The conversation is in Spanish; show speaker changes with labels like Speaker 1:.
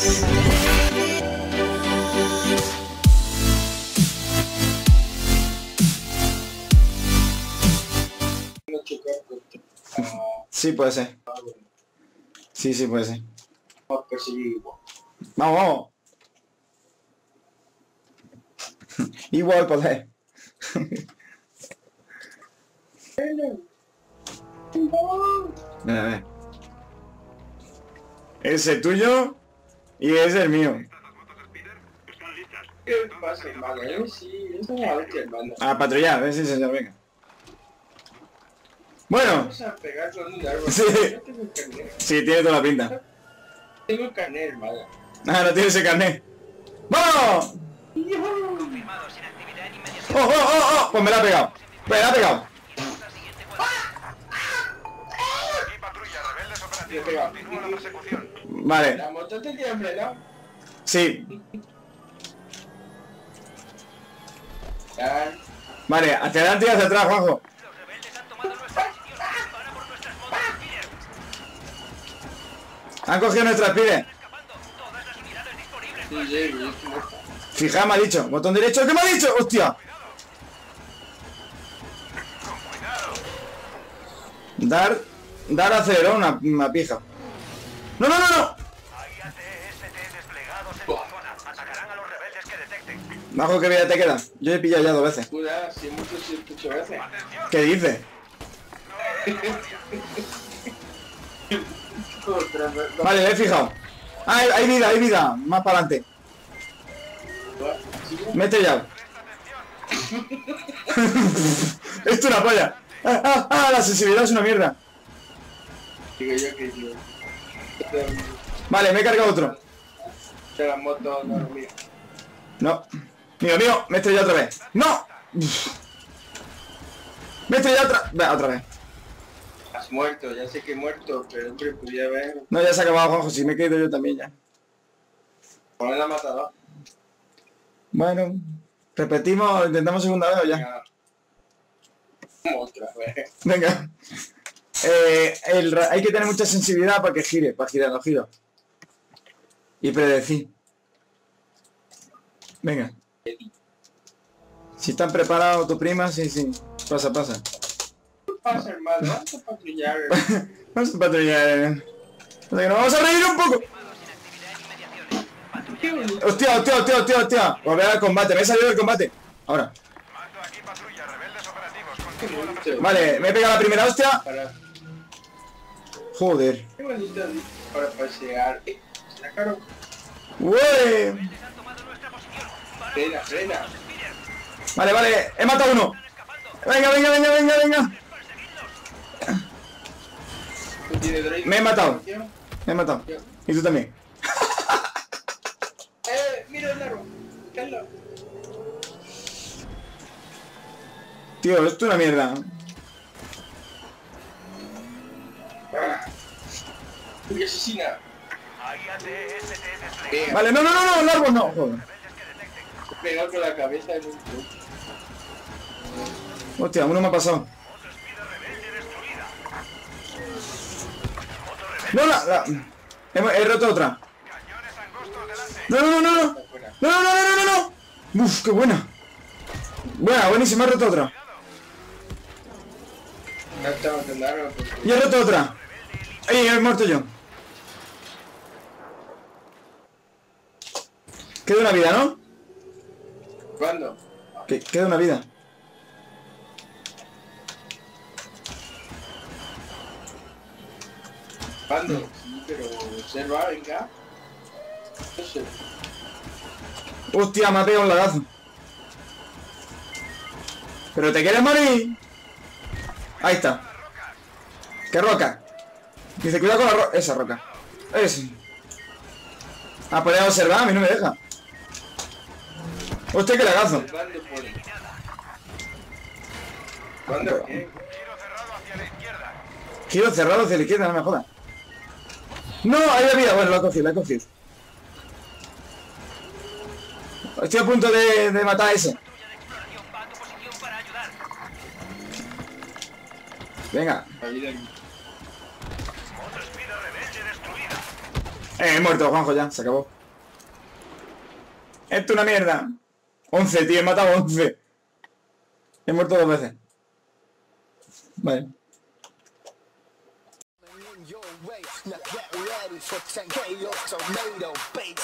Speaker 1: Sí, puede ser. Sí, sí, puede ser. Vamos, vamos. Igual poder. A ver. Ese es tuyo y ese es el mío.
Speaker 2: ¿Qué pasa, hermano? Sí, eso es algo, hermano.
Speaker 1: A patrullar, sí, señor, venga. Bueno.
Speaker 2: Vamos a pegar con un árbol.
Speaker 1: Sí.
Speaker 2: Yo tengo el carnet.
Speaker 1: Sí, tiene toda la pinta.
Speaker 2: Tengo el carnet, hermano.
Speaker 1: Ah, no tiene ese carnet. ¡Vamos!
Speaker 3: Confirmado, sin actividad en inmediación.
Speaker 1: ¡Oh, oh, oh, oh! Pues me la ha pegado. Me la ha pegado.
Speaker 3: Aquí patrulla, rebeldes operativos.
Speaker 2: Pega.
Speaker 3: Continúa la persecución.
Speaker 1: Vale.
Speaker 2: La moto te tiene frenado.
Speaker 1: Sí.
Speaker 2: Ya.
Speaker 1: Vale, hacia adelante y hacia atrás, Juanjo.
Speaker 3: Los rebeldes han tomado nuestra posición. Van a por nuestras motos, Speeder.
Speaker 1: Han cogido nuestras pibes.
Speaker 3: Escapando. Todas las unidades disponibles.
Speaker 2: Sí, sí,
Speaker 1: Fija, me ha dicho. Botón derecho. ¿Qué me ha dicho? ¡Hostia! Dar acero, una pija. ¡No, no, no, no!
Speaker 3: Hay AT-ST desplegados en la zona. Atacarán a los rebeldes que detecten.
Speaker 1: Bajo, ¿qué vida te queda? Yo he pillado ya 2 veces.
Speaker 2: Cura, si mucho, si 8 veces.
Speaker 1: ¿Qué dices? Vale, me he fijado. Ah, hay vida. Más para adelante. Me he estrellado. Esto es una polla. La sensibilidad es una mierda.
Speaker 2: Digo yo que yo.
Speaker 1: Vale, me he cargado otro.
Speaker 2: De la moto no es mío.
Speaker 1: No. Mío, me he estrellado otra vez. ¡No! Me he estrellado otra vez.
Speaker 2: Has muerto, ya sé que he muerto, pero hombre, podía ver.
Speaker 1: No, ya se ha acabado, Juanjo. Si me he caído yo también ya.
Speaker 2: Poner la matadora.
Speaker 1: Bueno, repetimos, intentamos segunda vez o ya.
Speaker 2: Otra vez.
Speaker 1: Venga. Hay que tener mucha sensibilidad para que gire, para girar los giros. Y predecir. Venga. Si están preparados tu prima, sí. Pasa.
Speaker 2: Pasa, hermano, vamos a patrullar.
Speaker 1: Vamos a patrullar. O sea que nos vamos a reír un poco. Hostia. Volver al combate. Me he salido del combate. Ahora.
Speaker 3: Mando aquí patrulla, rebeldes operativos. Continúa la persecución.
Speaker 1: Vale, me he pegado la primera hostia.
Speaker 2: Para...
Speaker 1: Joder.
Speaker 2: Qué bonito para pasear. Se la caro.
Speaker 1: Ué.
Speaker 3: Rebeldes han tomado nuestra posición. Van a por
Speaker 2: Frena,
Speaker 3: nuestras
Speaker 2: frena.
Speaker 3: motos, Speeder.
Speaker 1: Vale. He matado uno.
Speaker 3: Están escapando.
Speaker 1: Venga.
Speaker 3: Perseguidlos.
Speaker 2: ¿Tú tienes droid?
Speaker 1: Me he matado. Me he matado. Y tú también.
Speaker 2: Mira el árbol. Carlos.
Speaker 1: Tío, esto es una mierda.
Speaker 2: Uy, asesina.
Speaker 3: Hay AT-ST desplegados.
Speaker 2: Pega.
Speaker 1: Vale, no, el árbol no. Joder.
Speaker 3: Rebeldes que detecten.
Speaker 2: Pegado con la cabeza en un club.
Speaker 1: Hostia, uno me ha pasado.
Speaker 3: Moto Speeder rebelde destruida. Moto rebelde.
Speaker 1: No, he roto otra.
Speaker 3: Cañones angostos delante.
Speaker 1: No.
Speaker 2: Está fuera.
Speaker 1: No. Uf, qué buena. Buenísima, he roto otra.
Speaker 2: No estamos en árbol.
Speaker 1: Y he roto otra. Ahí, he muerto yo. Queda una vida, ¿no?
Speaker 2: ¿Cuándo?
Speaker 1: Queda una vida.
Speaker 2: ¿Cuándo? Sí, pero observa, venga. No sé.
Speaker 1: Hostia, me ha pegado un lagazo. ¿Pero te quieres morir? Ahí está. ¿Qué roca? Dice, cuidado con la roca. Esa roca. Ese. Ah, podría observar, a mí no me deja. Hostia, qué lagazo.
Speaker 2: ¿Cuándo pone? ¿Cuándo qué?
Speaker 3: Giro cerrado hacia la izquierda.
Speaker 1: Giro cerrado hacia la izquierda, no me jodas. No, ahí la vida. Bueno, la he cogido. Estoy a punto de matar a ese.
Speaker 3: Patrulla de exploración va a tu posición para ayudar.
Speaker 1: Venga.
Speaker 2: La vida.
Speaker 3: Moto Speeder rebelde destruida.
Speaker 1: He muerto, Juanjo, ya, se acabó. Esto es una mierda. 11, tío, he matado 11. He muerto 2 veces. Vale.
Speaker 4: Your way, now get ready for 10 KO tomato base.